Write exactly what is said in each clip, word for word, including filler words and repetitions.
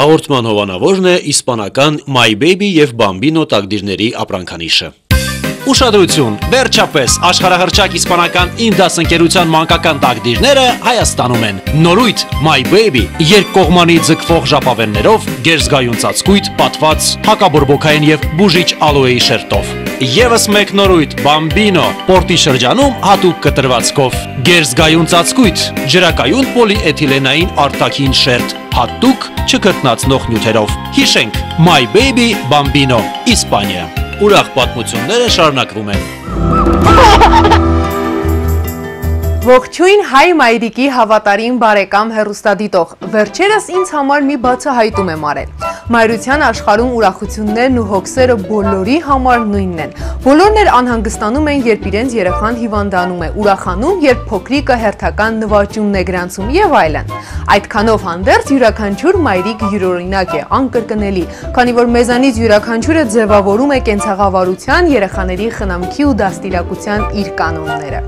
Հաղորդման հովանավորն է իսպանական My Baby և Bambino տակդիրների ապրանքանիշը։ Ուշադրություն, վերջապես աշխարհահռչակ իսպանական իմ դասընկերության մանկական տակդիրները Հայաստանում են։ Նորույթ My Baby երկկողմանի ձգվող ժապավեններով, գերզգայուն ծածկույթ, պատված, հակաբորբոքային և բուժիչ ալոեի շերտով։ Եվս մեկ նորույթ Bambino պորտի շրջանում հատուկ կտրվածքով, գերզգայուն ծածկույթ, ջրակայուն պոլիէթիլենային արտաքին շերտ, հատուկ չքրտնացնող նյութերով։ Հիշենք My Baby Bambino, Իսպանիա։ Ուրախ պատմությունները շարունակվում են։ Ողջույն հայ մայրիկի հավատարիմ բարեկամ հեռուստադիտող, վերջերս ինձ համար մի բացահայտում եմ արել։ Մայրության աշխարհում ուրախություններն ու հոգսերը բոլորի համար նույնն են։ Բոլորն էլ անհանգստանում են, երբ իրենց երեխան հիվանդանում է, ուրախանում, երբ փոքրիկը հերթական նվաճումն է գրանցում եւ այլն։ Այդքանով հանդերձ յուրաքանչյուր մայրիկ յուրօրինակ է, անկրկնելի, քանի որ մեզանից յուրաքանչյուրը ձևավորում է կենցաղավարության, երեխաների խնամքի ու դաստիարակության իր կանոնները։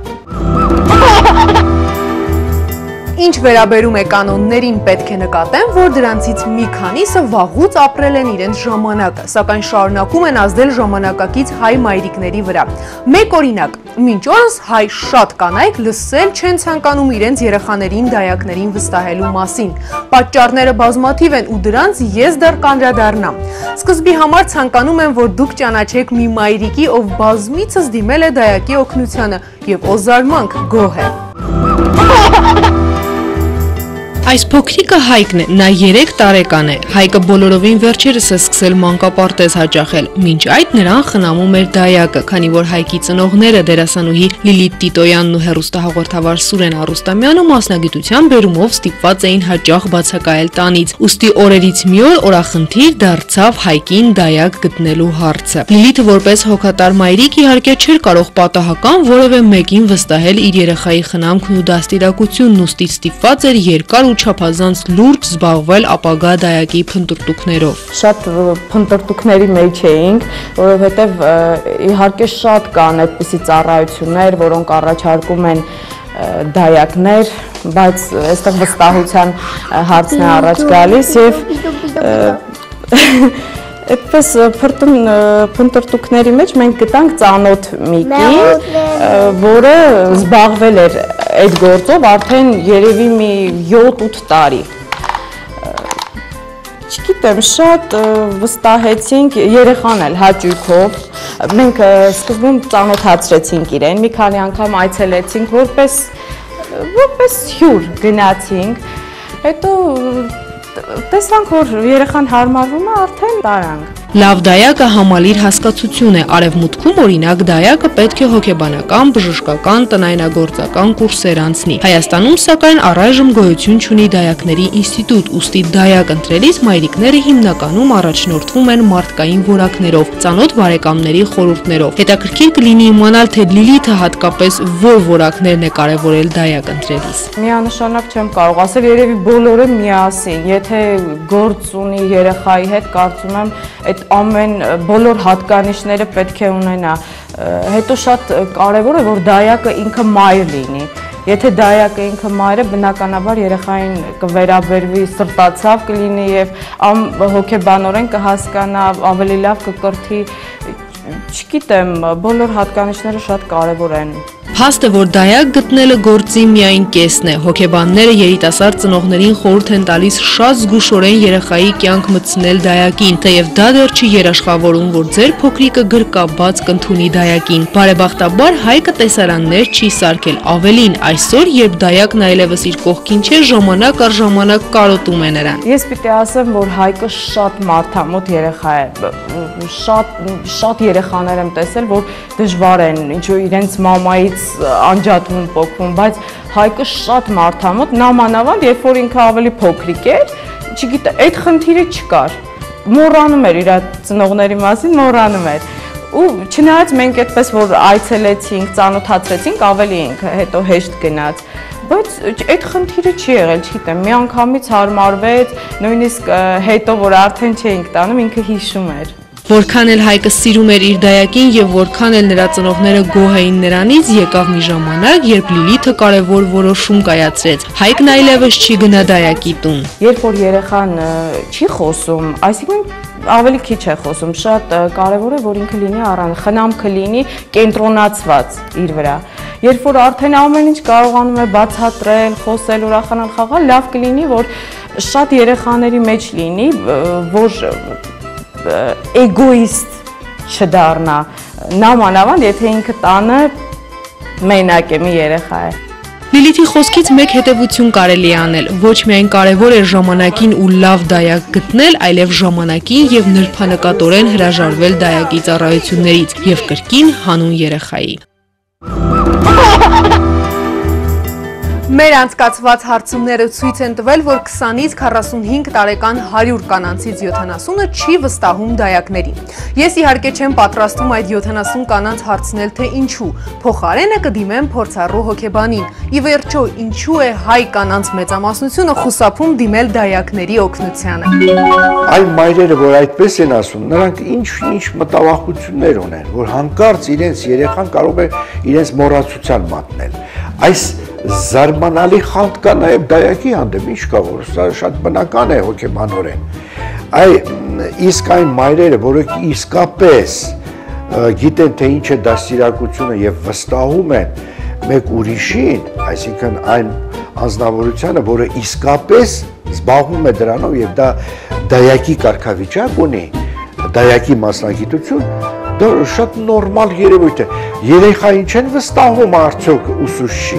Ինչ վերաբերում է կանոններին, պետք է նկատեմ, որ դրանցից մի քանիսը վաղուց ապրել են իրենց ժամանակը, սակայն շարունակում են ազդել ժամանակակից հայ մայրիկների վրա։ Մեկ օրինակ, մինչ օրս հայ շատ կանայք լսել չեն ցանկանում իրենց երեխաներին դայակներին վստահելու մասին։ Պատճառները բազմաթիվ են ու դրանց ես դեռ կանդրադառնամ։ Սկզբի համար ցանկանում եմ, որ դուք ճանաչեք մի մայրիկի, ով բազմիցս դիմել է դայակի օգնությանը եւ օզարմանք գոհ է։ Այս փոքրիկը Հայկն է, նա երեք տարեկան է, Հայկը բոլորովին վերջերս է սկսել մանկապարտեզ հաճախել, մինչ այդ նրան խնամում էր դայակը, քանի որ Հայկի ծնողները դերասանուհի Լիլիթ Տիտոյանն ու հեռուստահաղորդավար Սուրեն Արուստամյանը մասնագիտության բերումով ստիպված էին հաճախ բացակայել տանից, ուստի օրերից մի օր օրախնդիր դարձավ Հայկին դայակ գտնելու հարցը։ Լիլիթը որպես հոգատար մայրիկ իհարկե չէր կարող պատահական որևէ մեկին վստահել իր երեխայի խնամքն ու դաստիարակությունն, ուստի ստիպված էր երկար չափազանց լուրջ զբաղվել ապագա դայակի փնտրտուքներով։ Շատ փնտրտուքների մեջ էինք, որովհետև իհարկե շատ կան այդպիսի ծառայություններ, որոնք առաջարկում են դայակներ, բայց այստեղ վստահության հարցն է առաջ գալիս եւ այդպես փնտրտուքների մեջ մենք գտանք ծանոթ մեկին, որը զբաղվել էր այդ գործով արդեն երևի մի յոթ-ութ տարի։ Չգիտեմ, շատ վստահեցինք, երեխան էլ հաճույքով, մենք սկզբում ծանոթացրեցինք իրեն, մի քանի անգամ այցելեցինք, որպես որպես հյուր գնացինք, հետո տեսանք, որ երեխան հարմարվում է, արդեն տարանք։ Լավ դայակը համալիր հասկացություն է, արևմուտքում օրինակ դայակը պետք է հոգեբանական, բժշկական, տնայնագործական կուրսեր անցնի։ Հայաստանում սակայն առայժմ գոյություն չունի դայակների ինստիտուտ, ուստի դայակ ընտրելիս մայրիկները հիմնականում առաջնորդվում են մարդկային որակներով, ծանոթ բարեկամների խորհուրդներով։ Հետաքրքիր կլինի իմանալ, թե Լիլիթը հատկապես որ որակներն է կարևորել դայակ ընտրելիս։ Միանշանակ չեմ կարող ասել, երևի բոլորը միասին, եթե գործ ունի երեխայի հետ, կարծում եմ այդ ամեն բոլոր հատկանիշները պետք է ունենա։ Հետո շատ կարևոր է, որ դայակը ինքը մայր լինի։ Եթե դայակը ինքը մայր է, բնականաբար երեխային կվերաբերվի սրտացավ կլինի եւ հոգեբանորեն կհասկանա, ավելի լավ կկրթի։ Չգիտեմ, բոլոր հատկանիշները շատ կարևոր են։ Փաստ է, որ դայակ գտնելը գործի միայն կեսն է։ Հոգեբանները երիտասարդ ծնողներին խորհուրդ են տալիս շատ զգուշորեն երեխայի կյանք մտցնել դայակին, թեև դա դեռ չի երաշխավորում, որ ձեր փոքրիկը գրկաբաց կընդունի դայակին։ Բարեբախտաբար Հայկը տեսարաններ չի սարքել, ավելին, այսօր, երբ դայակն այլևս իր կողքին չէ, ժամանակ առ ժամանակ կարոտում է նրան։ Ես պիտի ասեմ, որ Հայկը շատ մարդամոտ երեխա է։ Շատ շատ երեխաներ եմ տեսել, որ դժվար են, ինչու իրենց մամայից անջատվում, պոկվում, բայց Հայկը շատ մարդամոտ, նամանավանդ, երբ որ ինքը ավելի փոքրիկ էր, չգիտեմ, այդ խնդիրը չկար։ Մոռանում էր իր ծնողների մասին, մոռանում էր։ Ու չնայած մենք այդպես որ այցելեցինք, ծանոթացրեցինք, ավելի ինքը հետո հեշտ գնաց։ Բայց այդ խնդիրը չի եղել, չգիտեմ, մի անգամից հարմարվեց, նույնիսկ հետո որ արդեն չէինք տանում, ինքը հիշում էր։ Որքան էլ Հայկը սիրում էր իր դայակին եւ որքան էլ նրա ծնողները գոհ էին նրանից, եկավ մի ժամանակ, երբ Լիլիթը կարևոր որոշում կայացրեց։ Հայկն այլևս չի գնա դայակի տուն։ Երբ որ երեխան չի խոսում, այսինքն ավելի քիչ է խոսում, շատ կարևոր է, որ ինքը լինի առանց, խնամքը լինի կենտրոնացված իր վրա։ Երբ որ արդեն ամեն ինչ կարողանում է բացատրել, խոսել, ուրախանալ, խաղալ, լավ կլինի, որ շատ երեխաների մեջ լինի, որ էգոիստ չդառնա, նամանավանդ, եթե ինքը տանը մենակ է, մի երեխա է։ Լիլիթի խոսքից մեկ հետևություն կարելի է անել, ոչ միայն կարևոր է ժամանակին ու լավ դայակ գտնել, այլև ժամանակին եւ նրբանկատորեն հրաժարվել դայակի ծառայություններից եւ կրկին հանուն երեխայի։ Մեր անցկացված հարցումները ցույց են տվել, որ քսանից քառասունհինգ տարեկան հարյուր կանանցից յոթանասունը չի վստահում դայակներին։ Ես իհարկե չեմ պատրաստվում այդ յոթանասուն կանանց հարցնել, թե ինչու։ Փոխարենը կդիմեմ փորձառու հոգեբանին։ Ի վերջո, ինչու է հայ կանանց մեծամասնությունը խուսափում դիմել դայակների օգնությանը։ Այն մայրերը, որ այդպես են ասում, նրանք ինչ-ինչ մտավախություններ ունեն, որ հանկարծ իրենց երեխան կարող է իրենց մոռացության մատնել։ Այս զարմանալի խանդ կա նաև դայակի հանդեպ, ինչ կա, որ սա շատ բնական է հոգեբանորեն։ Այ իսկ այն մայրերը, որոնք իսկապես գիտեն, թե ինչ է դաստիարակությունը եւ վստահում են մեկ ուրիշին, այսինքն այն անձնավորությանը, որը իսկապես զբաղվում է դրանով եւ դա դայակի կարգավիճակ ունի, դայակի մասնագիտություն, դա շատ նորմալ երևույթ է։ Երեխային չեն վստահում արդյոք ուսուցչի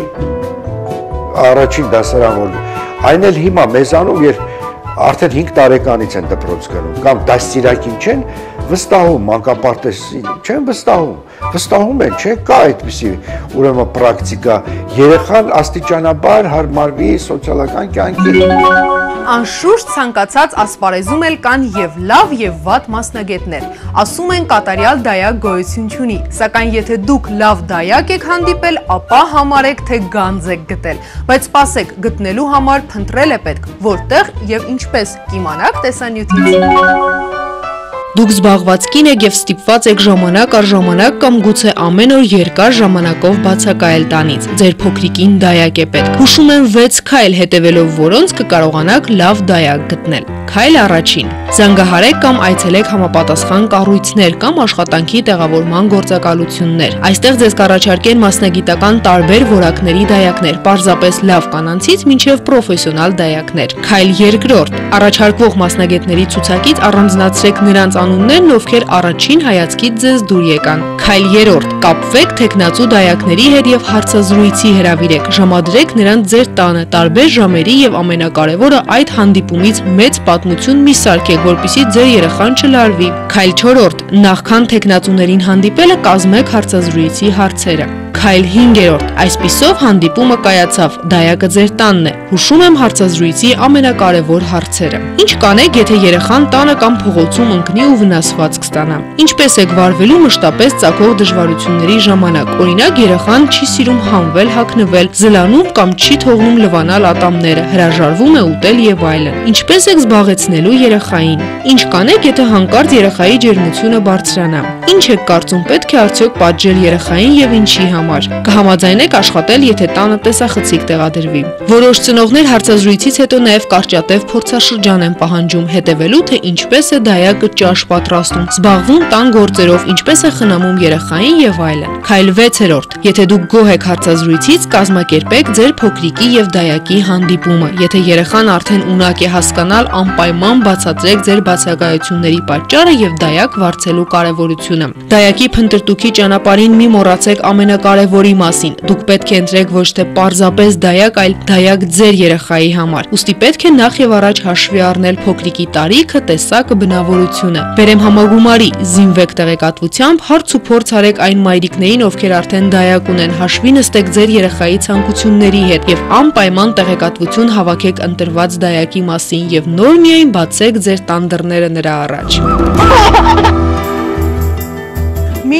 առաջին դասարան, որ այն էլ հիմա մեզանում, երբ արդեն հինգ տարեկանից են դպրոց գնում, կամ դաստիարակին չեն վստահում, մանկապարտեզին չեն վստահում, վստահում են, չէ, կա այդպիսի ուրեմն պրակտիկա, երեխան աստիճանաբար հարմարվի սոցիալական կյանքին։ Անշուշտ ցանկացած ասպարեզում էլ կան եւ լավ եւ վատ մասնագետներ։ Ասում են կատարյալ դայակ գոյություն չունի, սակայն եթե դուք լավ դայակ եք հանդիպել, ապա համարեք, թե գանձ եք գտել։ Բայց սպասեք, գտնելու համար փնտրել է պետք, որտեղ եւ ինչպես կիմանաք տեսանյութից։ Դուք զբաղված կին եք եւ ստիպված եք ժամանակ առ ժամանակ կամ գուցե ամեն օր երկար ժամանակով բացակայել տանից։ Ձեր փոքրիկին դայակ է պետք։ Հուշում եմ վեց քայլ, հետևելով որոնց կկարողանաք լավ դայակ գտնել։ Քայլ առաջին. զանգահարեք կամ այցելեք համապատասխան կառույցներ կամ աշխատանքի տեղավորման գործակալություններ։ Այստեղ ձեզ կառաջարկեն մասնագիտական տարբեր որակների դայակներ, պարզապես լավ կանանցից մինչև պրոֆեսիոնալ դայակներ։ Քայլ երկրորդ. առաջարկվող մասնագետների ցուցակից առանձնացրեք նրանց անուններն, ովքեր առաջին հայացքից ձեզ դուր եկան։ Քայլ երրորդ. կապվեք թեկնածու դայակների հետ եւ հարցազրույցի հրավիրեք, ժամադրեք նրանց ձեր տանը տարբեր ժամերի եւ ամենակարևորը այդ հանդիպումից մեծ պատմություն մի սարքեք, որպեսզի ձեր երեխան չլարվի։ Քայլ չորրորդ. նախքան թեկնածուներին հանդիպելը կազմեք հարցազրույցի հարցերը։ Քայլ հինգերորդ. այսպիսով հանդիպումը կայացավ, դայակը ձեր տանն է։ Հուշում եմ հարցազրույցի ամենակարևոր հարցերը։ Ինչ կանեք, եթե երեխան տանը կամ փողոցում ընկնի ու վնասված կստանա։ Ինչպես եք վարվելու մշտապես ծագող դժվարությունների ժամանակ։ Օրինակ, երեխան չի սիրում հանվել, հագնվել, զլանում կամ չի թողնում լվանալ ատամները, հրաժարվում է ուտել եւ այլն։ Ինչպես եք զբաղեցնելու երեխային։ Ինչ կանեք, եթե հանկարծ երեխայի ջերմությունը բարձրանա։ Ինչ եք կարծում, պետք է արդյոք պատժել երեխային եւ ինչի համար։ Կհամաձայնեք աշխատել, եթե տանը տեսախցիկ տեղադրվի։ Որոշ ծնողներ հարցազրույցից հետո նաև կարճատև փորձաշրջան են պահանջում, հետևելու թե ինչպես է դայակը ճաշ պատրաստում, զբաղվում տան գործերով, ինչպես է խնամում երեխային եւ այլն։ Քայլ վեցերորդ. եթե դուք գոհ եք հարցազրույցից, կազմակերպեք ձեր փոքրիկի եւ դայակի հանդիպումը։ Եթե երեխան արդեն ունակ է հասկանալ, անպայման բացատրեք ձեր բացակայությունների պատճառը եւ դայակ վարձելու կարեւորությունը։ Դայակի փնտրտուքի ճանապարհին մի մոռացեք ամենակարևորի մասին։ Դուք պետք է ընտրեք ոչ թե պարզապես դայակ, այլ դայակ ձեր երեխայի համար։ Ուստի պետք է նախ եւ առաջ հաշվի առնել փոքրիկի տարիքը, տեսակը, բնավորությունը։ Բերեմ համագումարի, զինվեք տեղեկատվությամբ, հարց ու փորձ արեք այն մայրիկներին, ովքեր արդեն դայակ ունեն, հաշվի նստեք ձեր երեխայի ցանկությունների հետ եւ անպայման տեղեկատվություն հավաքեք ընտրված դայակի մասին եւ նոր միայն բացեք ձեր տան դռները նրա առաջ։ Մինչ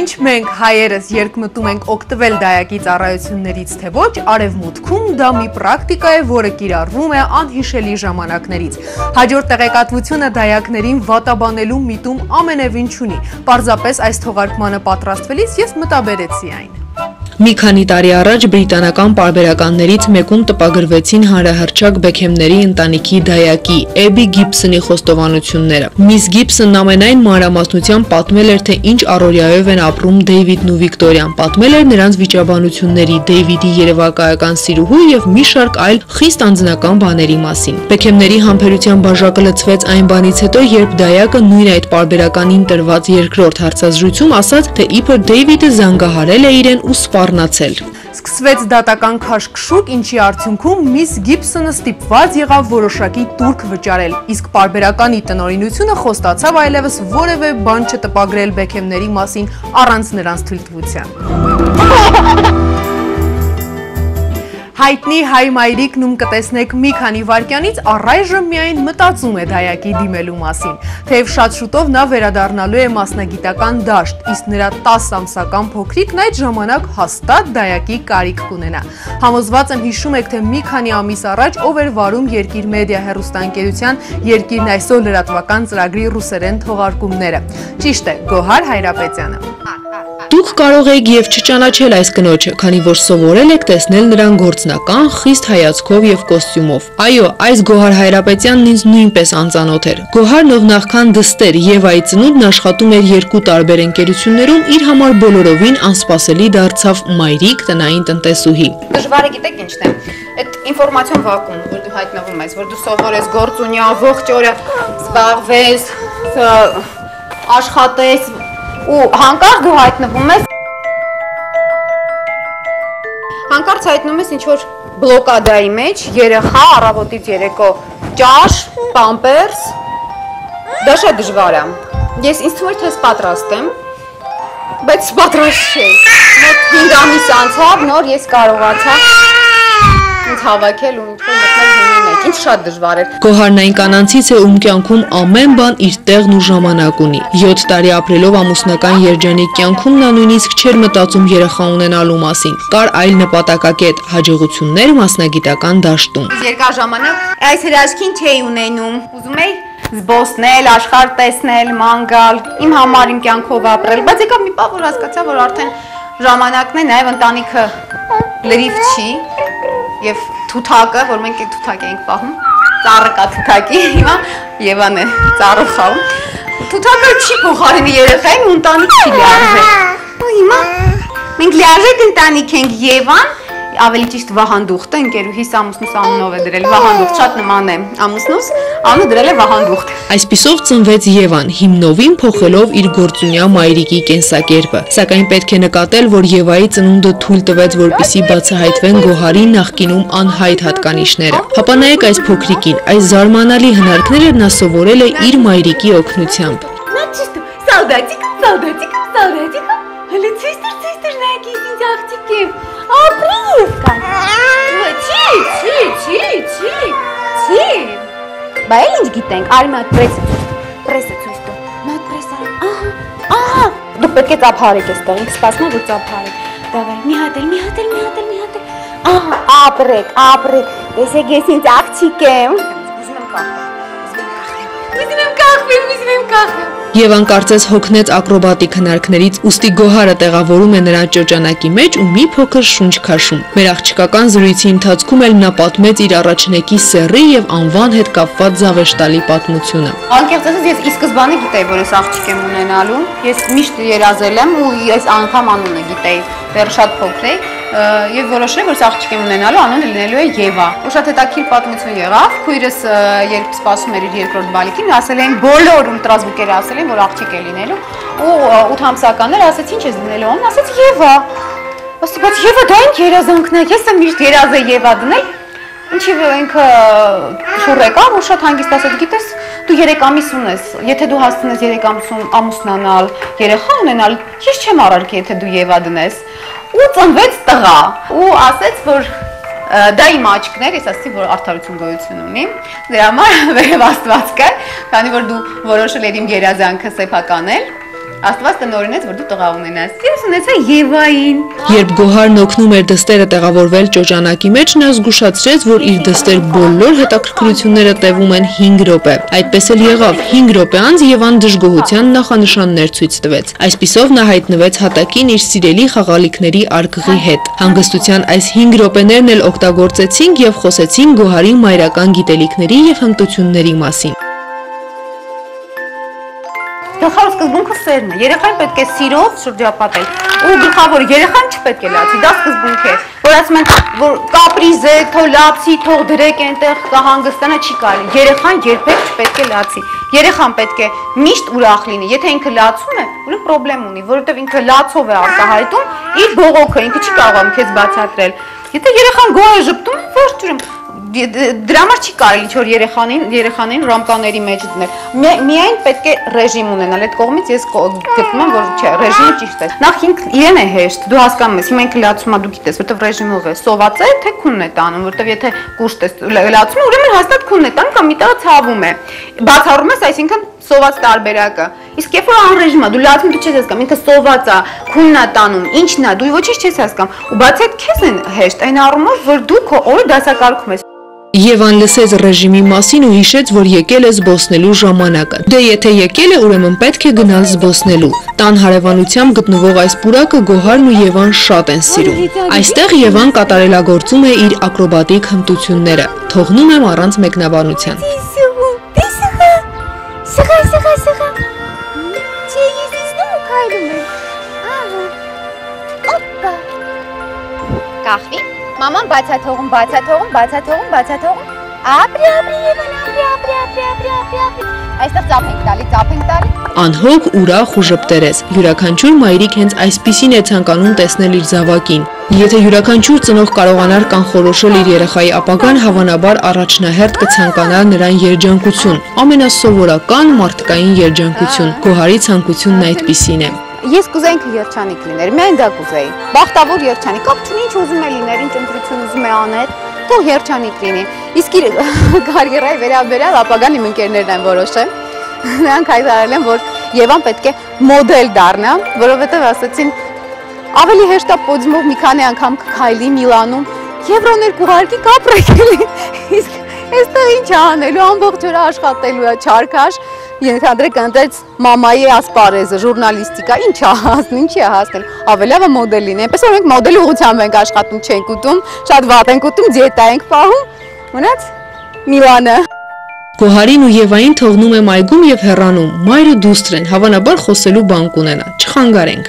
Ինչ մենք հայերս երկմտում ենք օգտվել դայակի ծառայություններից թե ոչ, արևմուտքում դա մի պրակտիկա է, որը կիրառվում է անհիշելի ժամանակներից։ Հաջորդ տեղեկատվությունը դայակներին վատաբանելու միտում ամենևին չունի։ Պարզապես այս թողարկմանը պատրաստվելիս ես մտաբերեցի այն։ Մի քանի տարի առաջ բրիտանական պարբերականներից մեկում տպագրվեցին հանրահռչակ Բեքհեմների ընտանիքի դայակի Էբի Գիբսոնի խոստովանությունները։ Միս Գիբսոնն ամենայն մանրամասնությամբ պատմել էր, թե ինչ առօրյայով են ապրում Դեյվիդն ու Վիկտորիան, պատմել էր նրանց վիճաբանությունների, Դեյվիդի երևակայական սիրուհու եւ մի շարք այլ խիստ անձնական բաների մասին։ Բեքհեմների համբերության բաժակը լցվեց այն բանից հետո, երբ դայակը նույն այդ պարբերականին տրված երկրորդ հարցազրույցում ասաց, թե իբր Դեյվիդը զանգահարել է իրեն ու սպառնացել։ Սկսվեց դատական քաշքշուկ, ինչի արդյունքում միս Գիբսոնը ստիպված եղավ որոշակի տուրք վճարել, իսկ պարբերականի տնօրինությունը խոստացավ այլևս որևէ բան չտպագրել Բեքհեմների մասին առանց նրանց թույլտվության։ Հայտնի հայ մայրիկն ում կտեսնեք մի քանի վայրկյանից առայժմ միայն մտածում է դայակի դիմելու մասին, թեև շատ շուտով նա վերադառնալու է մասնագիտական դաշտ, իսկ նրա տասը ամսական փոքրիկն այդ ժամանակ հաստատ դայակի կարիք կունենա։ Համոզված եմ հիշում եք, թե մի քանի ամիս առաջ ով էր վարում Երկիր մեդիա հեռուստաընկերության Երկիրն այսօր լրատվական ծրագրի ռուսերեն թողարկումները։ Ճիշտ է, Գոհար Հայրապետյանը։ Դուք կարող եք եւ չճանաչել այս կնոջը, քանի որ սովորել եք տեսնել նրան գործնական, խիստ հայացքով եւ կոստյումով։ Այո, այս Գոհար Հայրապետյանն ինձ նույնպես անծանոթ էր։ Գոհարն, ով նախքան դստեր Եվայի ծնունդն աշխատում էր երկու տարբեր ընկերություններում, իր համար բոլորովին անսպասելի դարձավ մայրիկ, տնային տնտեսուհի։ Դժվար է, գիտեք ինչն է։ Այդ ինֆորմացիոն վակուում, որ դու հայտնվում ես, որ դու սովորես գործունյա, ողջ օրը զբաղվես, աշխատես ու հանկարծ դու հայտնվում ես հանկարծ հայտնվում ես ինչ-որ բլոկադայի մեջ, երեխա, առավոտից երեկո ճաշ, պամպերս, դա շատ դժվար է։ Ես ինձ թվում էր, թե ես պատրաստ եմ, բայց պատրաստ չէի։ Մոտ հինգ ամիս անցավ, նոր ես կարողացա ինձ հավաքել ու ինչ-որ մտնել հունի մեջ, ինչ շատ դժվար էր։ Գոհարն այն կանանցից է, ում կյանքում ամեն բան իր տեղն ու ժամանակ ունի։ յոթ տարի ապրելով ամուսնական երջանիկ կյանքում նա նույնիսկ չէր մտածում երեխա ունենալու մասին։ Կար այլ նպատակակետ՝ հաջողություններ մասնագիտական դաշտում։ Երկար ժամանակ այս հրաշքին չէի ունենում։ Ուզում էի զբոսնել, աշխարհ տեսնել, ման գալ, իմ համար իմ կյանքով ապրել, բայց եկավ մի պահ, որ հասկացա, որ արդեն ժամանակն է, նաև ընտանիքը լրիվ չի եւ թութակը, որ մենք այդ թութակ էինք պահում, ծառը կա թութակի, հիմա Եվան է ծառը խաղում։ Թութակը չի փոխարինի երեխային ու ընտանիք չի լիարժեք։ Ու հիմա մենք լիարժեք ընտանիք ենք Եվան, ավելի ճիշտ Վահանդուխտը, ընկերուհիս ամուսնուս անունով է դրել, Վահանդուխտ, շատ նման է ամուսնուս, անունը դրել է Վահանդուխտ։ Այսպիսով ծնվեց Եվան, հիմնովին փոխելով իր գործունյա մայրիկի կենսակերպը։ Սակայն պետք է նկատել, որ Եվայի ծնունդը թույլ տվեց, որպեսզի բացահայտվեն Գոհարի նախկինում անհայտ հատկանիշները։ Հապա նայեք այս փոքրիկին, այս զարմանալի հնարքները նա սովորել է իր մայրիկի օգնությամբ։ Սալդատիկ, սալդատիկ, սալդատիկ, հələ ցույց տուր, ցույց տուր նայեք ինձ աղջիկեմ։ Ապրիվկա։ Չի, չի, չի, չի, չի։ Բա էլ ինչ գիտենք, արի մի հատ պրեսը ցույց տուր, պրեսը ցույց տուր։ Մի հատ պրես արի։ Ահա, ահա։ Դու պետք է ծափարեք այստեղ, ինձ սպասում է որ ծափարեք։ Դավայ, մի հատ էլ, մի հատ էլ, մի հատ էլ, մի հատ էլ։ Ահա, ապրեք, ապրեք։ Տեսեք ես ինձ աղջիկ եմ։ Ուզում եմ կախվել։ Ուզում եմ կախվել, ուզում եմ կախվել։ Եվան կարծես հոգնեց ակրոբատիկ հնարքներից, ուստի Գոհարը տեղավորում է նրան ճոճանակի մեջ ու մի փոքր շունչ քաշում։ Մեր աղջկական զրույցի ընթացքում էլ նա պատմեց իր առաջնեկի սեռի եւ անվան հետ կապված զավեշտալի պատմությունը։ Անկեղծ ասած, ես ի սկզբանե գիտեի, որ ես աղջիկ եմ ունենալու։ Ես միշտ երազել եմ ու այս անգամ անունը գիտեի, դեռ շատ փոքր էի եւ որոշել եմ, որ աղջիկ եմ ունենալու, անունը լինելու է Եվա։ Ու շատ հետաքրքիր պատմություն եղավ։ Քույրս երբ սպասում էր իր երկրորդ բալիկին, ասել էին բոլոր ուլտրազվուկերը ասել են, որ աղջիկ է լինելու, ու ութ ամսականներ ասաց, ինչ ես դնելու, ան ասաց Եվա։ Ասացի, բայց Եվա դա ինչ երազանքն է, ես եմ միշտ երազ է Եվա դնել։ Ինչի ինքը շուռ եկավ ու շատ հանգիստ ասաց, գիտես, դու երեք ամիս ունես, եթե դու հասցնես երեք ամսում ամուսնանալ, երեխա ունենալ, ես չեմ առարկի, եթե դու Եվա դնես։ Ու ծնվեց տղա, ու ասեց, որ դա իմ աչքն էր, ես ասացի, որ արդարություն գոյություն ունի, դրա համար վերև Աստված կա, քանի որ դու որոշել ես իմ երազանքը սեփականել, Աստված տնօրինեց, որ դու տղա ունենաս։ Ես ունեցա Եվային։ Երբ Գոհարն օգնում էր դստերը տեղավորվել ճոճանակի մեջ, նա զգուշացրեց, որ իր դստեր բոլոր հետաքրքրությունները տևում են հինգ րոպե։ Այդպես էլ եղավ, հինգ րոպե անց Եվան դժգոհության նախանշաններ ցույց տվեց։ Այսպիսով նա հայտնվեց հատակին իր սիրելի խաղալիքների արկղի հետ։ Հանգստության այս հինգ րոպեներն էլ օգտագործեցինք եւ խոսեցինք Գոհարի մայրական գիտելիքների եւ հմտությունների մասին։ Գլխավոր սկզբունքը սերն է։ Երեխային պետք է սիրով շրջապատել։ Ու գլխավոր երեխան չպետք է լացի, դա սկզբունք է։ Որ ասում են, որ կապրիզ է, թող լացի, թող դրեք այնտեղ կհանգստանա, չի կարելի։ Երեխան երբեք չպետք է լացի։ Երեխան պետք է միշտ ուրախ լինի։ Եթե ինքը լացում է, ուրեմն խնդրեմ ունի, որովհետև ինքը լացով է արտահայտում իր բողոքը, ինքը չի կարողանում քեզ բացատրել։ Եթե երեխան գոհ է ժպտում, ոչ ջուրում դրա համար չի կարելի որ երեխանին երեխանին ռամկաների մեջ դնել։ Միայն պետք է ռեժիմ ունենալ։ Այդ կողմից ես գտնում եմ, որ չէ, ռեժիմը ճիշտ է։ Նախ ինքն իրեն է հեշտ։ Դու հասկանում ես, հիմա ինքը լացում է, դու գիտես, որտեվ ռեժիմով է սոված է, թե քունն է տանում, որտեվ եթե կուշտ է լացում, ուրեմն հաստատ քունն է տանում կամ մի տեղ ցավում է։ Բացառում ես, այսինքն սոված տարբերակը։ Իսկ երբ որ անրեժիմ է, դու լացում դու չես հասկանում, ինքը սոված է, քունն է տանում, ինչն է, դու ոչինչ չես հասկանում։ Ու բացի այդ քեզ են հեշտ այն առումով, որ դու քո օրը դասակարգում ես։ Եվան լսեց ռեժիմի մասին ու հիշեց, որ եկել է զբոսնելու ժամանակը։ Դե եթե եկել է, ուրեմն պետք է գնալ զբոսնելու։ Տան հարևանությամբ գտնվող այս պուրակը Գոհարն ու Եվան շատ են սիրում։ Այստեղ Եվան կատարելագործում է իր ակրոբատիկ հմտությունները։ Թողնում եմ առանց մեկնաբանության։ Սղա, սղա, սղա։ Չէ, ես իսնում ու քայլում եմ։ Ահա։ Օպա։ Կախվի։ Մաման բացաթողում, բացաթողում, բացաթողում, բացաթողում։ Ապրի, ապրի, Եվան, ապրի, ապրի, ապրի, ապրի, ապրի, ապրի։ Այստեղ ծափ ենք տալի, ծափ ենք տալի։ Անհոգ, ուրախ ու ժպտերես։ Յուրաքանչյուր մայրիկ հենց այսպիսին է ցանկանում տեսնել իր զավակին։ Եթե յուրաքանչյուր ծնող կարողանար կանխորոշել իր երեխայի ապագան, հավանաբար առաջնահերթ կցանկանար նրան երջանկություն, ամենասովորական մարդկային երջանկություն։ Գոհարի ցանկությունն այդպիսին է։ Ես կուզեի ինքը երջանիկ լիներ, միայն դա կուզեի։ Բախտավոր երջանիկ, կապ չունի, ինչ ուզում է լիներ, ինչ ընտրություն ուզում է անել, թող երջանիկ լինի։ Իսկ իր կարիերայի վերաբերյալ ապագան իմ ընկերներն են որոշել։ Նրանք հայտարարել են, որ Եվան պետք է մոդել դառնա, որովհետև ասացին, ավելի հեշտ է պոդիումով մի քանի անգամ քայլի Միլանում, եվրոներ կուղարկի կապրեք էլի։ Իսկ այստեղ ինչ անելու, ամբողջ օրը աշխատելու է, չարքաշ։ Ենթադրեք ընտրեց մամայի ասպարեզը, ժուրնալիստիկա, ինչ է հասնել, ինչի է հասնել, ավելի լավ է մոդել լինի, այնպես որ մենք մոդելի ուղղությամբ ենք աշխատում, չենք ուտում, շատ վատ ենք ուտում, դիետա ենք պահում, մնաց Միլանը։ Գոհարին ու Եվային թողնում եմ այգում եւ հեռանում, մայրը դուստր են, հավանաբար խոսելու բան կունենա, չխանգարենք։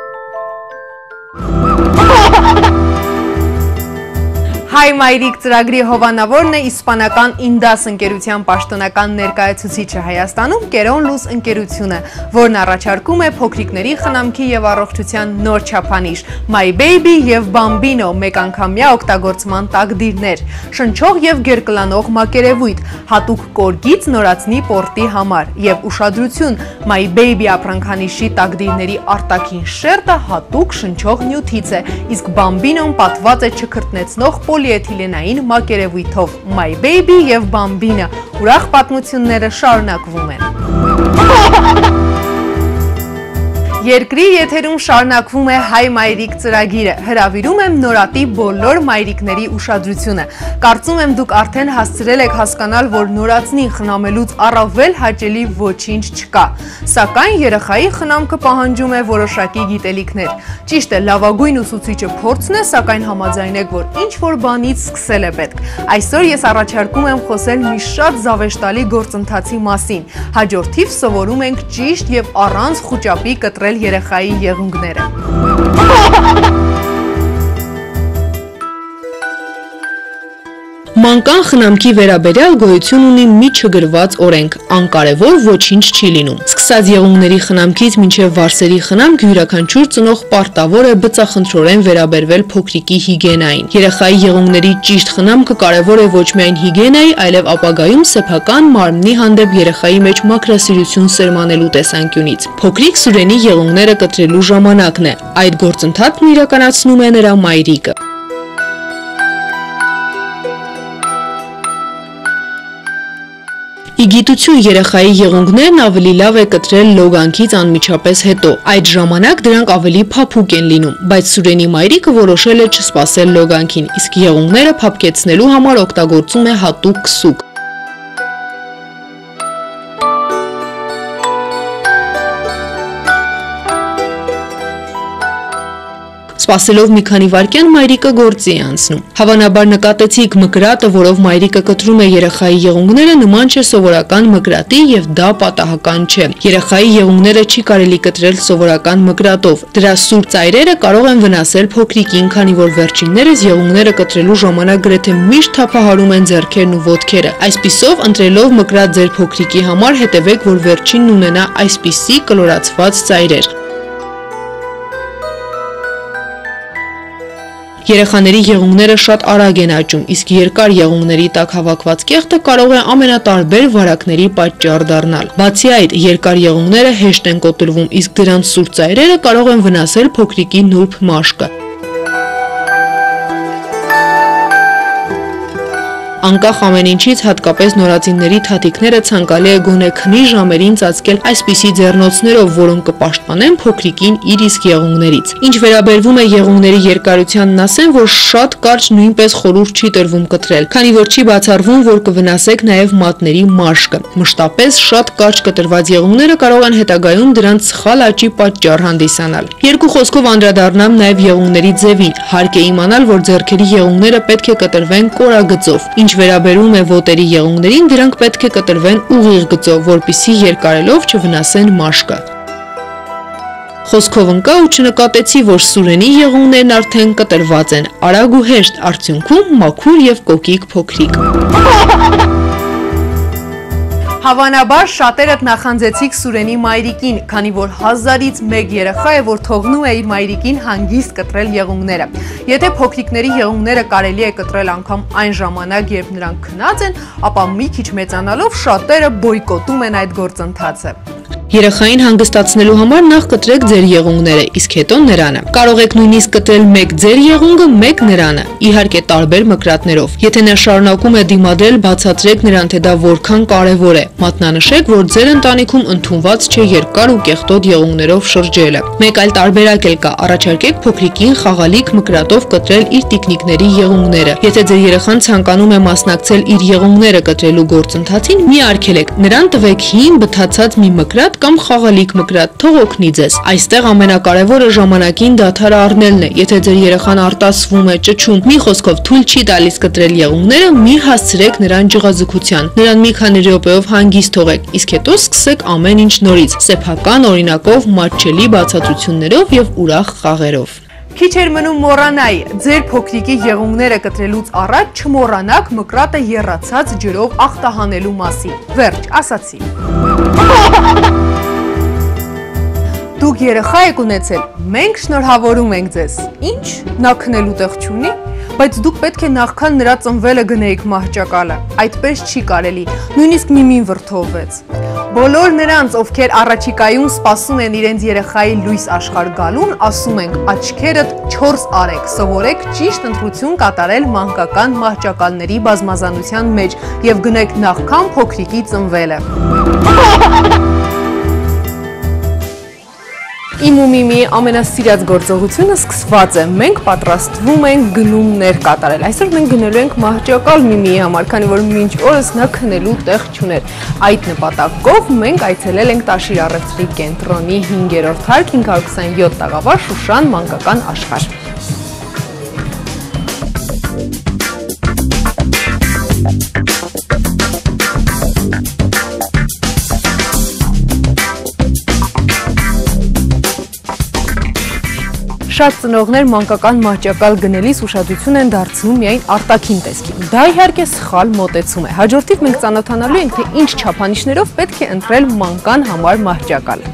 Հայ մայրիկ ծրագրի հովանավորն է իսպանական Ինդաս ընկերության պաշտոնական ներկայացուցիչը Հայաստանում Կերոն Լուս ընկերությունը, որն առաջարկում է փոքրիկների խնամքի եւ առողջության նոր չափանիշ My Baby եւ Bambino մեկանգամյա օգտագործման տակդիրներ, շնչող եւ գերկլանող մակերևույթ, հատուկ կորգից նորացնի պորտի համար եւ ուշադրություն My Baby ապրանքանիշի տակդիրների արտաքին շերտը հատուկ շնչող նյութից է, իսկ Bambino-ն պատված է չքրտնեցնող պոլիէթիլենային մակերևույթով My Baby եւ Bambino ուրախ պատմությունները շարունակվում են։ Երկրի եթերում շարունակվում է Հայ մայրիկ ծրագիրը, հրավիրում եմ նորատիպ բոլոր մայրիկների ուշադրությունը։ Կարծում եմ դուք արդեն հասցրել եք հասկանալ, որ նորածնին խնամելուց առավել հաճելի ոչինչ չկա, սակայն երեխայի խնամքը պահանջում է որոշակի գիտելիքներ։ Ճիշտ է, լավագույն ուսուցիչը փորձն է, սակայն համաձայնեք, որ ինչ որ բանից սկսել է պետք։ Այսօր ես առաջարկում եմ խոսել մի շատ զավեշտալի գործընթացի մասին։ Հաջորդիվ սովորում ենք ճիշտ եւ առանց խուճապի կտրել երեխայի եղունգները։ Մանկան խնամքի վերաբերյալ գոյություն ունի մի չգրված օրենք, անկարևոր ոչինչ չի լինում։ Սկսած եղունգների խնամքից մինչև վարսերի խնամք յուրաքանչյուր ծնող պարտավոր է բծախնդրորեն վերաբերվել փոքրիկի հիգիենային։ Երեխայի եղունգների ճիշտ խնամքը կարևոր է ոչ միայն հիգիենայի, այլև ապագայում սեփական մարմնի հանդեպ երեխայի մեջ մաքրասիրություն սերմանելու տեսանկյունից։ Փոքրիկ Սուրենի եղունգները կտրելու ժամանակն է։ Այդ գործընթացն իրականացնում է նրա մայրիկը։ Ի գիտություն երեխայի եղունգներն ավելի լավ է կտրել լոգանքից անմիջապես հետո, այդ ժամանակ դրանք ավելի փափուկ են լինում, բայց Սուրենի մայրիկը որոշել է չսպասել լոգանքին, իսկ եղունգները փափկեցնելու համար օգտագործում է հատուկ քսուկ։ Սպասելով մի քանի վայրկյան մայրիկը գործի է անցնում։ Հավանաբար նկատեցիք մկրատը, որով մայրիկը կտրում է երեխայի եղունգները, նման չէ սովորական մկրատի եւ դա պատահական չէ։ Երեխայի եղունգները չի կարելի կտրել սովորական մկրատով։ Դրա սուր ծայրերը կարող են վնասել փոքրիկին, քանի որ վերջիններս եղունգները կտրելու ժամանակ գրեթե միշտ թափահարում են ձեռքերն ու ոտքերը։ Այսպիսով, ընտրելով մկրատ ձեր փոքրիկի համար, հետևեք, որ վերջինն ունենա այսպիսի կլորացված ծայրեր։ Երեխաների եղունգները շատ արագ են աճում, իսկ երկար եղունգների տակ հավաքված կեղտը կարող է ամենատարբեր վարակների պատճառ դառնալ։ Բացի այդ, երկար եղունգները հեշտ են կոտրվում, իսկ դրանց սուր ծայրերը կարող են վնասել փոքրիկի նուրբ մաշկը։ Անկախ ամեն ինչից, հատկապես նորածինների թաթիկները ցանկալի է գոնե քնի ժամերին ծածկել այսպիսի ձեռնոցներով, որոնք կպաշտպանեն փոքրիկին իր իսկ եղունգներից։ Ինչ վերաբերվում է եղունգների երկարությանն, ասեմ, որ շատ կարճ նույնպես խորհուրդ չի տրվում կտրել, քանի որ չի բացառվում, որ կվնասեք նաև մատների մաշկը։ Մշտապես շատ կարճ կտրված եղունգները կարող են հետագայում դրանց սխալ աճի պատճառ հանդիսանալ։ Երկու խոսքով անդրադառնամ նաև եղունգների ձևին։ Հարկ է իմանալ, որ ձեռքերի եղունգները պետք է կտրվեն կորագծով։ Ինչ վերաբերում է ոտերի եղունգներին, դրանք պետք է կտրվեն ուղիղ գծով, որպեսզի երկարելով չվնասեն մաշկը։ Խոսքով ընկա ու չնկատեցի, որ Սուրենի եղունգներն արդեն կտրված են, արագ ու հեշտ, արդյունքում մաքուր եւ կոկիկ փոքրիկ։ Հավանաբար շատերդ նախանձեցիք Սուրենի մայրիկին, քանի որ հազարից մեկ երեխա է, որ թողնում է իր մայրիկին հանգիստ կտրել եղունգները։ Եթե փոքրիկների եղունգները կարելի է կտրել անգամ այն ժամանակ, երբ նրանք քնած են, ապա մի քիչ մեծանալով շատերը բոյկոտում են այդ գործընթացը։ Երեխային հանգստացնելու համար նախ կտրեք ձեր եղունգները, իսկ հետո նրանը։ Կարող եք նույնիսկ կտրել մեկ ձեր եղունգը, մեկ նրանը, իհարկե տարբեր մկրատներով։ Եթե նա շարունակում է դիմադրել, բացատրեք նրան, թե դա որքան կարևոր է։ Մատնանշեք, որ ձեր ընտանիքում ընդունված չէ երկար ու կեղտոտ եղունգներով շրջելը։ Մեկ այլ տարբերակ էլ կա, առաջարկեք փոքրիկին խաղալիք մկրատով կտրել իր տիկնիկների եղունգները։ Եթե ձեր երեխան ցանկանում է մասնակցել իր եղունգները կտրելու գործընթացին, մի արգելեք, նրան տվեք հին բթացած մի մկրատ կամ խաղալիք մկրատ, թող օգնի ձեզ։ Այստեղ ամենակարևորը ժամանակին դադար առնելն է։ Եթե ձեր երեխան արտասվում է, ճչում, մի խոսքով թույլ չի տալիս կտրել եղունգները, մի հասցրեք նրան ջղազգության։ Նրան մի քանի րոպեով հանգիստ թողեք, իսկ հետո սկսեք ամեն ինչ նորից, սեփական օրինակով, մատչելի բացատրություններով եւ ուրախ խաղերով։ Քիչ էր մնում մոռանայի, ձեր փոքրիկի եղունգները կտրելուց առաջ չմոռանաք մկրատը եռացած ջրով ախտահանելու մասին։ Վերջ, ասացի։ Դուք երեխա եք ունեցել, մենք շնորհավորում ենք ձեզ։ Ինչ, նա քնելու տեղ չունի, բայց դուք պետք է նախքան նրա ծնվելը գնեիք մահճակալը։ Այդպես չի կարելի, նույնիսկ միմին վրդովվեց։ Բոլոր նրանց, ովքեր առաջիկայում սպասում են իրենց երեխայի լույս աշխարհ գալուն, ասում ենք աչքերդ չորս արեք, սովորեք ճիշտ ընտրություն կատարել մանկական մահճակալների բազմազանության մեջ եւ գնեք նախքան փոքրիկի ծնվելը։ Իմ ու Միմի ամենասիրած գործողությունը սկսված է, մենք պատրաստվում ենք գնումներ կատարել, այսօր մենք գնելու ենք մահճակալ Միմիի համար, քանի որ մինչ օրս նա քնելու տեղ չուներ, այդ նպատակով մենք այցելել ենք Տաշիր առևտրի կենտրոնի հինգերորդ հարկ հինգ հարյուր քսանյոթ տաղավար Շուշան մանկական աշխարհ։ Շատ ծնողներ մանկական մահճակալ գնելիս ուշադրություն են դարձնում միայն արտաքին տեսքին։ Դա իհարկե սխալ մոտեցում է։ Հաջորդիվ մենք ծանոթանալու ենք, թե ինչ չափանիշներով պետք է ընտրել մանկան համար մահճակալ։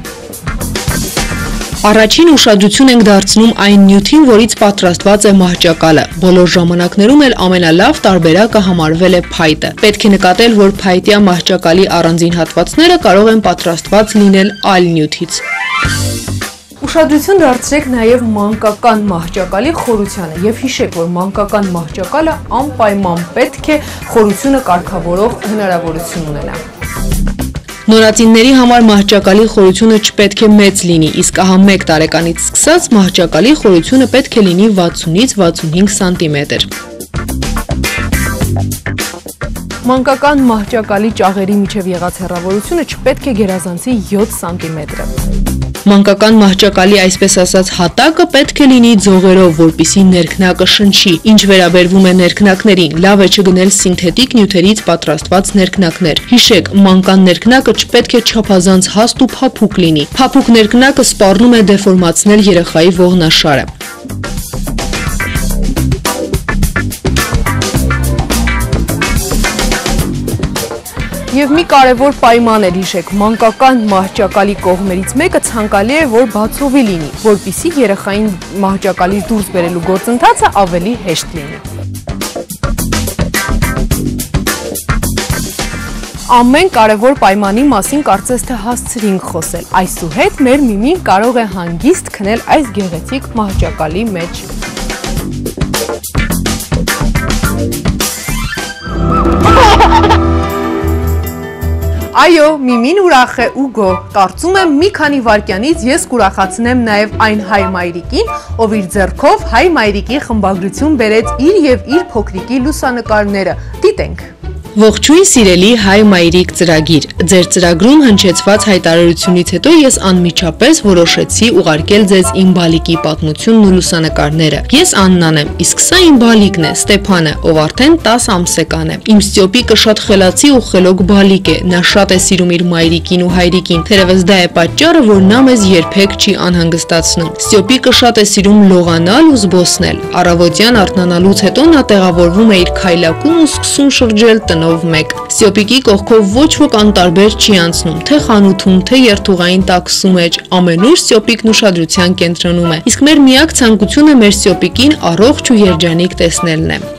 Առաջին ուշադրություն ենք դարձնում այն նյութին, որից պատրաստված է մահճակալը։ Բոլոր ժամանակներում էլ ամենալավ տարբերակը համարվել է փայտը։ Պետք է նկատել, որ փայտյա մահճակալի առանձին հատվածները կարող են պատրաստված լինել այլ նյութից։ Ուշադրություն դարձրեք նաև մանկական մահճակալի խորությանը եւ հիշեք, որ մանկական մահճակալը անպայման պետք է խորությունը կարգավորող հնարավորություն ունենա։ Նորածինների համար մահճակալի խորությունը չպետք է մեծ լինի, իսկ ահա մեկ տարեկանից սկսած մահճակալի խորությունը պետք է լինի վաթսունից վաթսունհինգ սանտիմետր։ Մանկական մահճակալի ճաղերի միջև եղած հեռավորությունը չպետք է գերազանցի յոթ սանտիմետր։ Մանկական մահճակալի այսպես ասած հատակը պետք է լինի ձողերով, որպիսի ներքնակը շնչի։ Ինչ վերաբերվում է ներքնակներին, լավ է չգնել սինթետիկ նյութերից պատրաստված ներքնակներ։ Հիշեք, մանկան ներքնակը չպետք է չափազանց հաստ ու փափուկ լինի։ Փափուկ ներքնակը սպառնում է դեֆորմացնել երեխայի ողնաշարը։ Եվ մի կարևոր պայման էլ հիշեք, մանկական մահճակալի կողմերից մեկը ցանկալի է, որ բացովի լինի, որպեսզի երեխային մահճակալից դուրս բերելու գործընթացը ավելի հեշտ լինի։ Ամեն կարևոր պայմանի մասին կարծես թե հասցրինք խոսել։ Այսուհետ մեր Միմին կարող է հանգիստ քնել այս գեղեցիկ մահճակալի մեջ։ Այո, Միմին ուրախ է ու գոհ։ Կարծում եմ մի քանի վայրկյանից ես կուրախացնեմ նաև այն հայ մայրիկին, ով իր ձեռքով հայ մայրիկի խմբագրություն բերեց իր եւ իր փոքրիկի լուսանկարները։ Դիտենք։ Ողջույն սիրելի հայ մայրիկ ծրագիր։ Ձեր ծրագրում հնչեցված հայտարարությունից հետո ես անմիջապես որոշեցի ուղարկել ձեզ իմ բալիկի պատմությունն ու լուսանկարները։ Ես Աննան եմ, իսկ սա իմ բալիկն է, Ստեփանը, ով արդեն տասը ամսեկան է։ Իմ Ստյոպիկը շատ խելացի ու խելոք բալիկ է։ Նա շատ է սիրում իր մայրիկին ու հայրիկին։ Թերևս դա է պատճառը, որ նա մեզ երբեք չի անհանգստացնում։ Ստյոպիկը շատ է սիրում լողանալ ու զբոսնել։ Առավոտյան արթնանալուց հետո նա տեղավորվում է իր քայլակում ու սկսում շրջել տնով մեկ։ Ստյոպիկի կողքով ոչ ոք անտարբեր չի անցնում, թե խանութում, թե երթուղային տաքսու մեջ, ամենուր Ստյոպիկն ուշադրության կենտրոնում է։ Իսկ մեր միակ ցանկությունը մեր Ստյոպիկին առողջ ու երջանիկ տեսնելն է։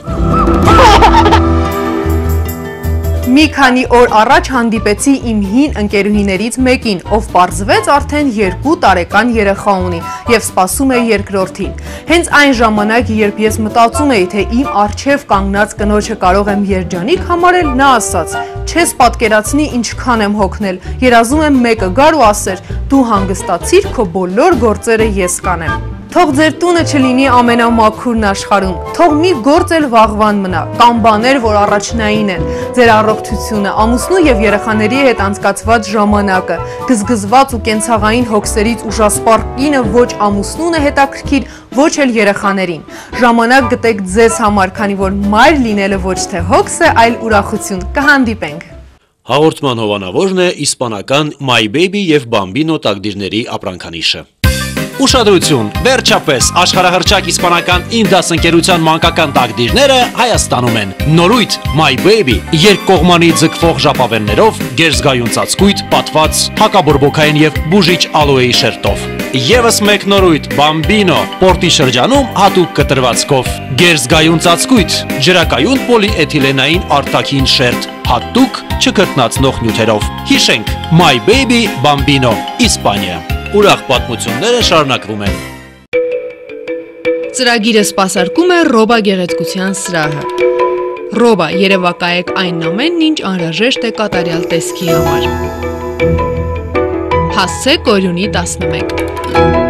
Մի քանի օր առաջ հանդիպեցի իմ հին ընկերուհիներից մեկին, ով պարզվեց արդեն երկու տարեկան երեխա ունի եւ սպասում է երկրորդին։ Հենց այն ժամանակ, երբ ես մտածում էի, թե իմ առջև կանգնած կնոջը կարող եմ երջանիկ համարել, նա ասաց. «Չես պատկերացնի ինչքան եմ հոգնել, երազում եմ մեկը գար ու ասեր. դու հանգստացիր, քո բոլոր գործերը ես կանեմ»։ Թող ձեր տունը չլինի ամենամաքուրն աշխարհում, թող մի գործ էլ վաղվան մնա, կամ բաներ, որ առաջնային են, ձեր առողջությունը, ամուսնու եւ երեխաների հետ անցկացված ժամանակը, գզգզված ու կենցաղային հոգսերից ուժասպառ կինը ոչ ամուսնուն է հետաքրքիր, ոչ էլ երեխաներին։ Ժամանակ գտեք ձեզ համար, քանի որ մայր լինելը ոչ թե հոգս է, այլ ուրախություն։ Կհանդիպենք։ Հաղորդման հովանավորն է իսպանական My Baby եւ Bambino տակդիրների ապրանքանիշը։ Ուշադրություն, վերջապես աշխարհահռչակ իսպանական իմ դասընկերության մանկական տակդիրները Հայաստանում են։ Նորույթ My Baby երկկողմանի ձգվող ժապավեններով, գերզգայուն ծածկույթ, պատված, հակաբորբոքային եւ բուժիչ ալոեի շերտով։ Եվս մեկ նորույթ Bambino պորտի շրջանում հատուկ կտրվածքով, գերզգայուն ծածկույթ, ջրակայուն պոլիէթիլենային արտաքին շերտ, հատուկ չկրտնացնող նյութերով։ Հիշենք My Baby Bambino, Իսպանիա։ Ուրախ պատմությունները շարունակվում են։ Ծրագիրը սպասարկում է Ռոբա գեղեցկության սրահը։ Ռոբա, երևակայեք այն ամենն, ինչ անհրաժեշտ է կատարյալ տեսքի համար։ Հասցե Կորյունի տասնմեկ։